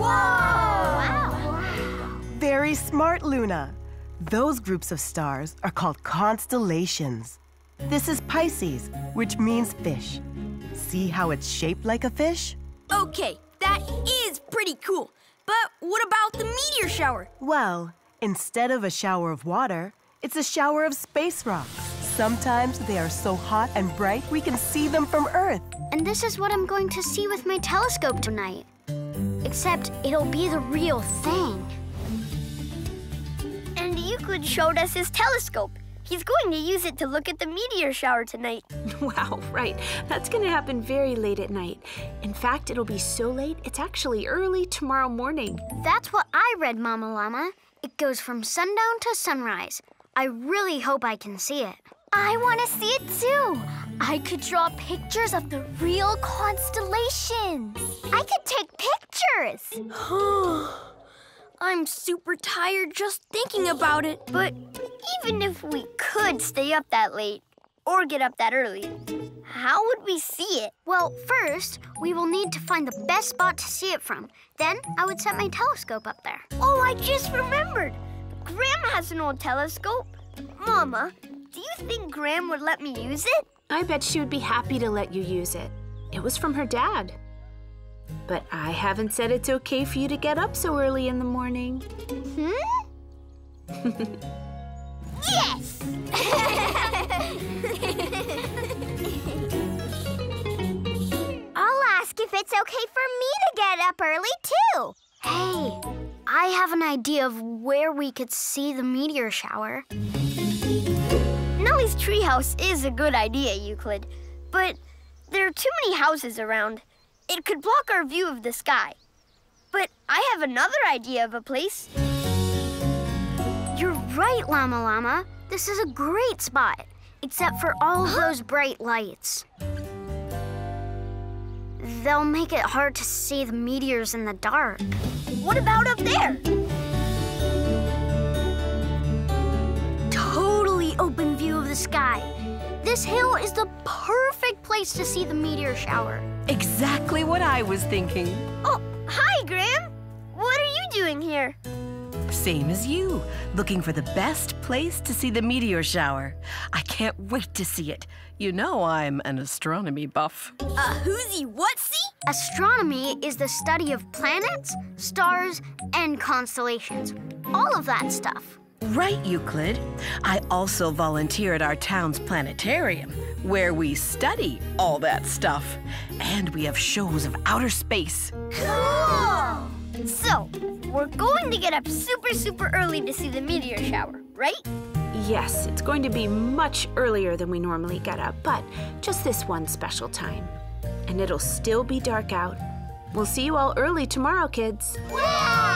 Wow! Very smart, Luna. Those groups of stars are called constellations. This is Pisces, which means fish. See how it's shaped like a fish? Okay, that is pretty cool. But what about the meteor shower? Well, instead of a shower of water, it's a shower of space rocks. Sometimes they are so hot and bright we can see them from Earth. And this is what I'm going to see with my telescope tonight. Except it'll be the real thing. And Euclid showed us his telescope. He's going to use it to look at the meteor shower tonight. Wow, right. That's going to happen very late at night. In fact, it'll be so late, it's actually early tomorrow morning. That's what I read, Mama Llama. It goes from sundown to sunrise. I really hope I can see it. I want to see it too. I could draw pictures of the real constellations. I could take pictures. I'm super tired just thinking about it. But even if we could stay up that late or get up that early, how would we see it? Well, first, we will need to find the best spot to see it from. Then I would set my telescope up there. Oh, I just remembered. Grandma has an old telescope. Mama, do you think Gram would let me use it? I bet she would be happy to let you use it. It was from her dad. But I haven't said it's okay for you to get up so early in the morning. Yes! I'll ask if it's okay for me to get up early, too. Hey, I have an idea of where we could see the meteor shower. Nellie's treehouse is a good idea, Euclid. But there are too many houses around. It could block our view of the sky. But I have another idea of a place. You're right, Llama Llama. This is a great spot, except for all of those bright lights. They'll make it hard to see the meteors in the dark. What about up there? Totally open view of the sky. This hill is the perfect place to see the meteor shower. Exactly what I was thinking. Oh, hi, Gram. What are you doing here? Same as you, looking for the best place to see the meteor shower. I can't wait to see it. You know I'm an astronomy buff. Who's what see? Astronomy is the study of planets, stars, and constellations. All of that stuff. Right, Euclid. I also volunteer at our town's planetarium, where we study all that stuff. And we have shows of outer space. Cool! So, we're going to get up super early to see the meteor shower, right? Yes, it's going to be much earlier than we normally get up, but just this one special time. And it'll still be dark out. We'll see you all early tomorrow, kids. Yeah!